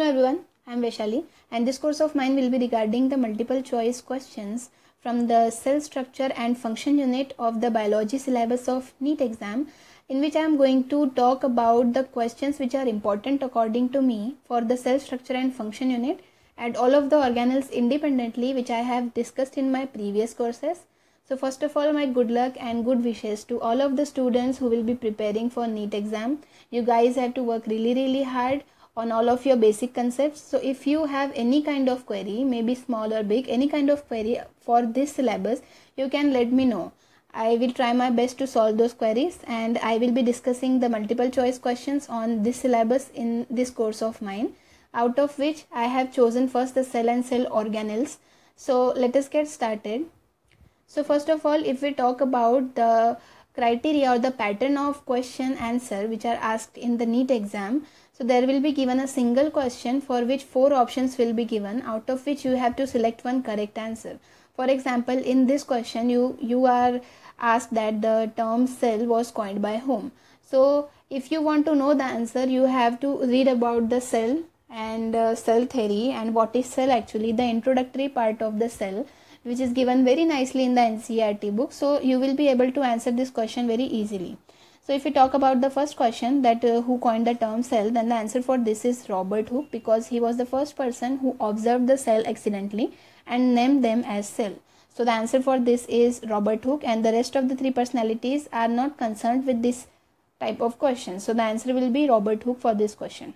everyone, I am Vaishali and this course of mine will be regarding the multiple choice questions from the cell structure and function unit of the biology syllabus of NEET exam, in which I am going to talk about the questions which are important according to me for the cell structure and function unit and all of the organelles independently, which I have discussed in my previous courses. So first of all, my good luck and good wishes to all of the students who will be preparing for NEET exam. You guys have to work really hard on all of your basic concepts. So if you have any kind of query, maybe small or big, any kind of query for this syllabus, you can let me know. I will try my best to solve those queries, and I will be discussing the multiple choice questions on this syllabus in this course of mine, out of which I have chosen first the cell and cell organelles. So let us get started. So first of all, if we talk about the criteria or the pattern of question answer which are asked in the NEET exam, so there will be given a single question for which 4 options will be given, out of which you have to select one correct answer. For example, in this question you are asked that the term cell was coined by whom. So if you want to know the answer, you have to read about the cell and cell theory and what is cell actually, the introductory part of the cell, which is given very nicely in the NCERT book. So you will be able to answer this question very easily. So if we talk about the first question, that who coined the term cell, then the answer for this is Robert Hooke, because he was the first person who observed the cell accidentally and named them as cell. So the answer for this is Robert Hooke, and the rest of the 3 personalities are not concerned with this type of question. So the answer will be Robert Hooke for this question.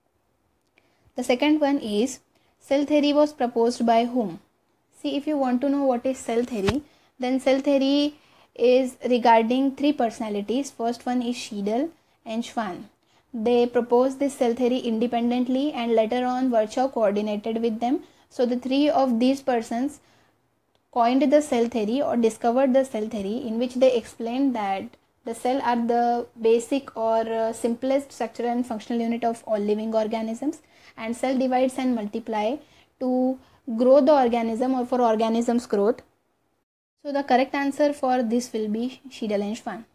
The second one is, cell theory was proposed by whom? See, if you want to know what is cell theory, then cell theory is regarding 3 personalities. First one is Schiedel and Schwann. They proposed this cell theory independently, and later on Virchow coordinated with them. So the 3 of these persons coined the cell theory or discovered the cell theory, in which they explained that the cell are the basic or simplest structural and functional unit of all living organisms, and cell divides and multiply to grow the organism or for organism's growth. So the correct answer for this will be Schiedel and Schwann.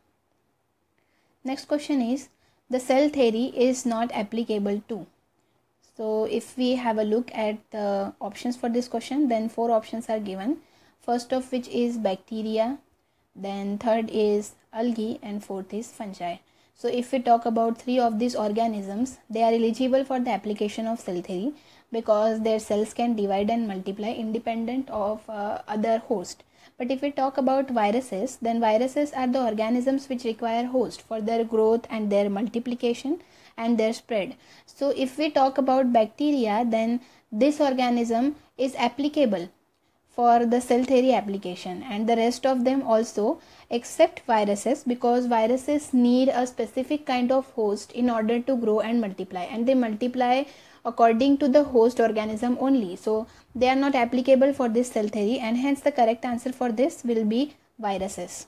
Next question is, the cell theory is not applicable to. So if we have a look at the options for this question, then 4 options are given. First of which is bacteria, then third is algae, and fourth is fungi. So if we talk about 3 of these organisms, they are eligible for the application of cell theory because their cells can divide and multiply independent of other host. But if we talk about viruses, then viruses are the organisms which require host for their growth and their multiplication and their spread. So if we talk about bacteria, then this organism is applicable for the cell theory application, and the rest of them also, except viruses, because viruses need a specific kind of host in order to grow and multiply, and they multiply according to the host organism only. So they are not applicable for this cell theory, and hence the correct answer for this will be viruses.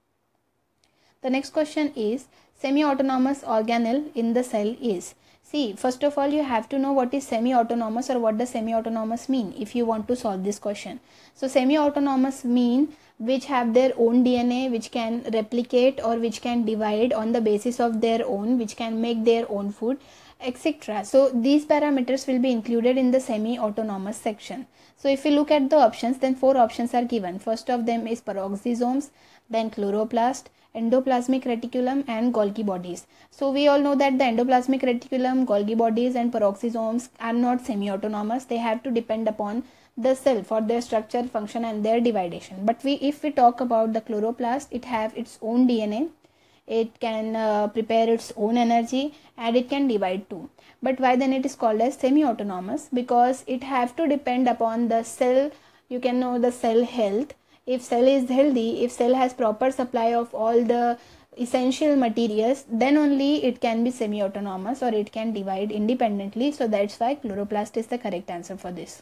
The next question is, semi-autonomous organelle in the cell is. See, first of all, you have to know what is semi-autonomous or what does semi-autonomous mean if you want to solve this question. So semi-autonomous mean which have their own DNA, which can replicate or which can divide on the basis of their own, which can make their own food, etc. So these parameters will be included in the semi-autonomous section. So if we look at the options, then 4 options are given. First of them is peroxisomes, then chloroplast, endoplasmic reticulum, and Golgi bodies. So we all know that the endoplasmic reticulum, Golgi bodies, and peroxisomes are not semi-autonomous. They have to depend upon the cell for their structure, function, and their dividation. But if we talk about the chloroplast, it have its own DNA. It can prepare its own energy, and it can divide too. But why then it is called as semi-autonomous? Because it have to depend upon the cell. You can know the cell health. If cell is healthy, if cell has proper supply of all the essential materials, then only it can be semi-autonomous or it can divide independently. So that's why chloroplast is the correct answer for this.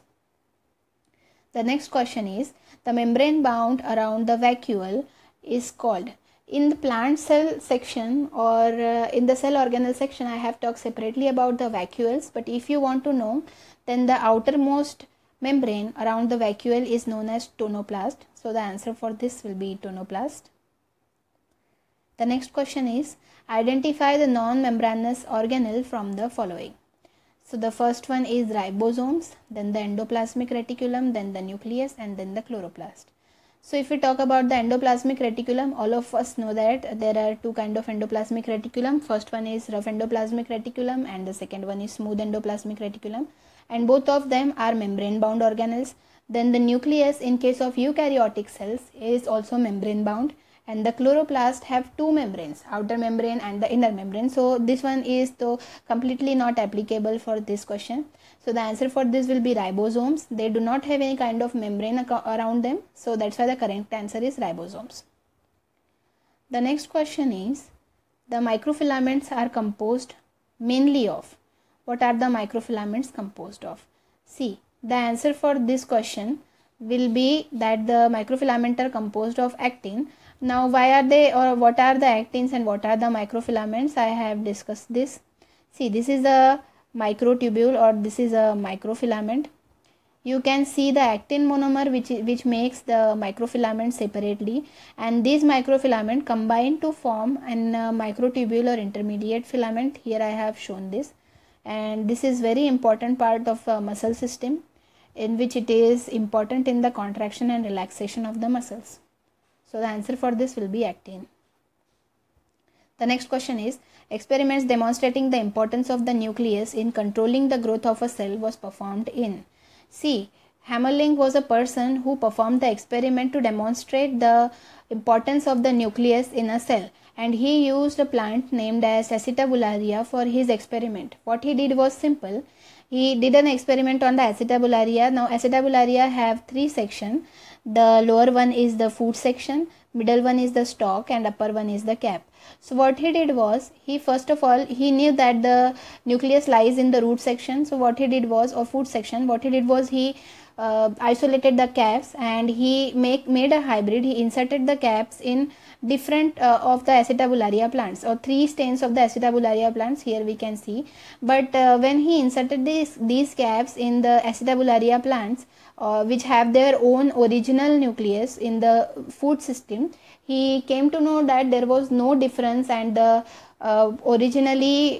The next question is, the membrane bound around the vacuole is called. In the plant cell section or in the cell organelle section, I have talked separately about the vacuoles, but if you want to know, then the outermost membrane around the vacuole is known as tonoplast. So the answer for this will be tonoplast. The next question is, identify the non-membranous organelle from the following. So the first one is ribosomes, then the endoplasmic reticulum, then the nucleus, and then the chloroplast. So if we talk about the endoplasmic reticulum, all of us know that there are two kinds of endoplasmic reticulum. First one is rough endoplasmic reticulum and the second one is smooth endoplasmic reticulum, and both of them are membrane bound organelles. Then the nucleus in case of eukaryotic cells is also membrane bound, and the chloroplast have two membranes, outer membrane and the inner membrane. So this one is though completely not applicable for this question. So the answer for this will be ribosomes. They do not have any kind of membrane around them, so that's why the correct answer is ribosomes. The next question is, the microfilaments are composed mainly of. What are the microfilaments composed of? See, the answer for this question will be that the microfilaments are composed of actin. Now why are they, or what are the actins and what are the microfilaments? I have discussed this. See, this is a microtubule or this is a microfilament. You can see the actin monomer which makes the microfilament separately, and these microfilament combine to form an microtubule or intermediate filament. Here I have shown this, and this is very important part of muscle system, in which it is important in the contraction and relaxation of the muscles. So the answer for this will be actin. The next question is, experiments demonstrating the importance of the nucleus in controlling the growth of a cell was performed in. See, Hammerling was a person who performed the experiment to demonstrate the importance of the nucleus in a cell, and he used a plant named as acetabularia for his experiment. What he did was simple. He did an experiment on the acetabularia. Now acetabularia have three sections. The lower one is the food section, middle one is the stalk, and upper one is the cap. So what he did was, he first of all, he knew that the nucleus lies in the root section. So what he did was, or food section, what he did was he isolated the caps, and he made a hybrid. He inserted the caps in different of the acetabularia plants, or three stains of the acetabularia plants. Here we can see. But when he inserted these caps in the acetabularia plants, which have their own original nucleus in the food system, he came to know that there was no difference, and the originally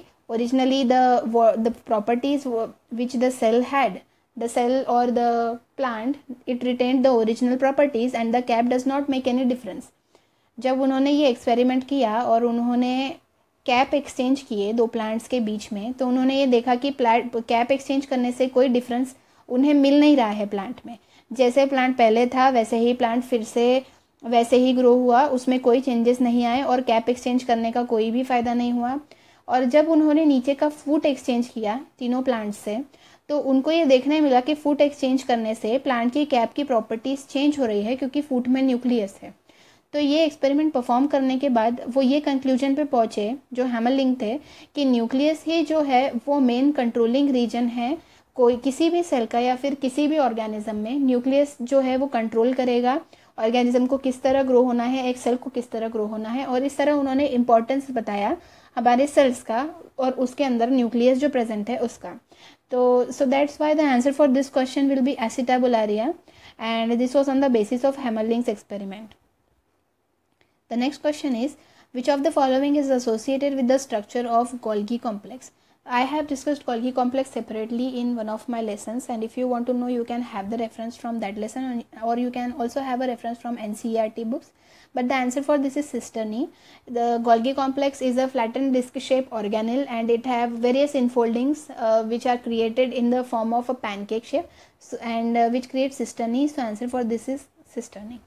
the properties which the cell had, the cell or the plant, it retained the original properties, and the cap does not make any difference. जब उन्होंने ये experiment किया और उन्होंने cap exchange किए दो plants के बीच में, तो उन्होंने ये देखा कि कैप एक्सचेंज करने से कोई डिफरेंस उन्हें मिल नहीं रहा है प्लांट में. जैसे प्लांट पहले था वैसे ही प्लांट फिर से वैसे ही ग्रो हुआ, उसमें कोई चेंजेस नहीं आए, और कैप एक्सचेंज करने का कोई भी फ़ायदा नहीं हुआ. और जब उन्होंने नीचे का फूट एक्सचेंज किया तीनों प्लांट्स से, तो उनको ये देखने मिला कि फूट एक्सचेंज करने से प्लांट की कैप की प्रॉपर्टीज़ चेंज हो रही है, क्योंकि फूट में न्यूक्लियस है. तो ये एक्सपेरिमेंट परफॉर्म करने के बाद वो ये कंक्लूजन पे पहुँचे, जो हैमरलिंग थे, कि न्यूक्लियस ही जो है वो मेन कंट्रोलिंग रीजन है. कोई किसी भी सेल का या फिर किसी भी ऑर्गेनिज्म में न्यूक्लियस जो है वो कंट्रोल करेगा ऑर्गेनिज्म को किस तरह ग्रो होना है, एक सेल को किस तरह ग्रो होना है. और इस तरह उन्होंने इम्पोर्टेंस बताया हमारे सेल्स का, और उसके अंदर न्यूक्लियस जो प्रेजेंट है उसका. तो so that's why the answer for this question will be acetabularia, and this was on the basis of Hammerling's experiment. The next question is, which of the following is associated with the structure of Golgi complex? I have discussed Golgi complex separately in one of my lessons, and if you want to know, you can have the reference from that lesson, or you can also have a reference from NCERT books. But the answer for this is cisternae. The Golgi complex is a flattened disc-shaped organelle, and it have various infoldings which are created in the form of a pancake shape, and which create cisternae. So answer for this is cisternae.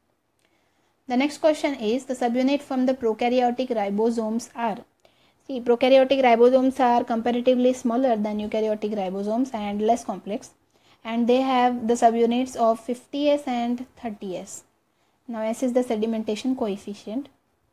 The next question is, the subunit from the prokaryotic ribosomes are. See, prokaryotic ribosomes are comparatively smaller than eukaryotic ribosomes and less complex, and they have the subunits of 50S and 30S. Now S is the sedimentation coefficient.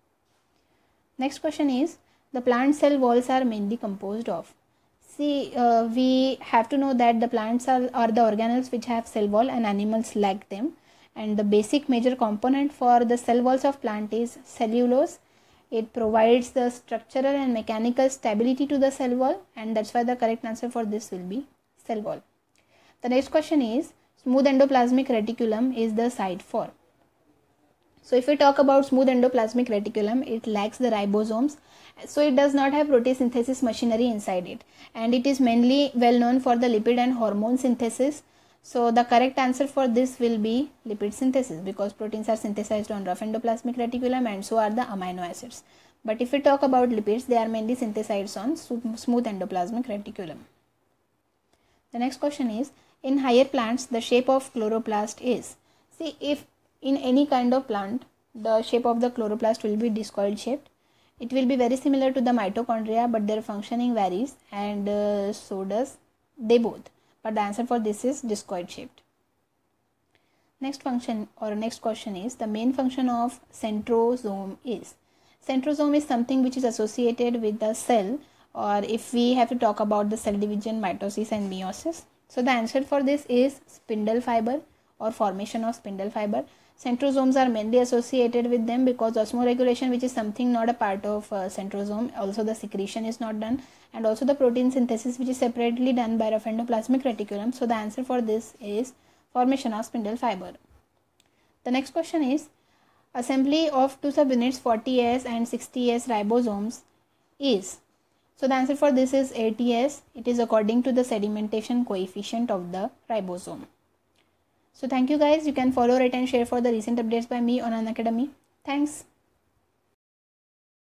Next question is, the plant cell walls are mainly composed of. See, we have to know that the plants are the organelles which have cell wall, and animals lack them. And the basic major component for the cell walls of plant is cellulose. It provides the structural and mechanical stability to the cell wall, and that's why the correct answer for this will be cell wall. The next question is, smooth endoplasmic reticulum is the site for. So if we talk about smooth endoplasmic reticulum, it lacks the ribosomes, so it does not have protein synthesis machinery inside it, and it is mainly well known for the lipid and hormone synthesis. So the correct answer for this will be lipid synthesis, because proteins are synthesized on rough endoplasmic reticulum and so are the amino acids. But if we talk about lipids, they are mainly synthesized on smooth endoplasmic reticulum. The next question is, in higher plants, the shape of chloroplast is. See, if in any kind of plant, the shape of the chloroplast will be discoid shaped. It will be very similar to the mitochondria, but their functioning varies, and so does they both. But the answer for this is discoid shaped. Next question is, the main function of centrosome is. Centrosome is something which is associated with the cell, or if we have to talk about the cell division, mitosis and meiosis. So the answer for this is spindle fiber or formation of spindle fiber. Centrosomes are mainly associated with them because osmoregulation, which is something not a part of centrosome, also the secretion is not done, and also the protein synthesis, which is separately done by rough endoplasmic reticulum. So the answer for this is formation of spindle fiber. The next question is, assembly of two subunits 40S and 60S ribosomes is. So the answer for this is ATS. It is according to the sedimentation coefficient of the ribosome. So thank you guys. You can follow, rate and share for the recent updates by me on Unacademy. Thanks.